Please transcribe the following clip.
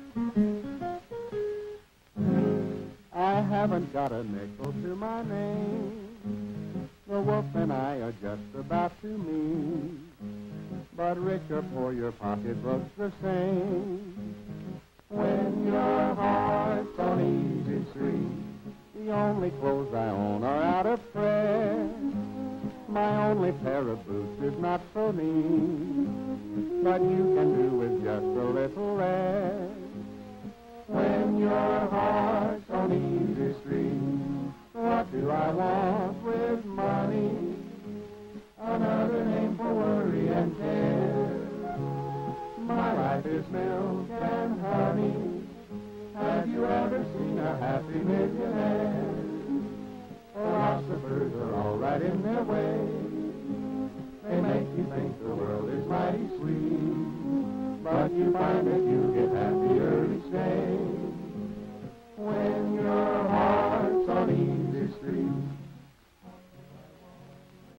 I haven't got a nickel to my name. The wolf and I are just about to meet. But rich or poor, your pocketbook's the same. When your heart's on easy street, the only clothes I own are out of thread. My only pair of boots is not so neat, but you can do with just a little rest. When your heart's on easy street, what do I want with money? Another name for worry and care. My life is milk and honey. Have you ever seen a happy millionaire? Philosophers are all right in their way. They make you think the world is mighty sweet, but you find that you get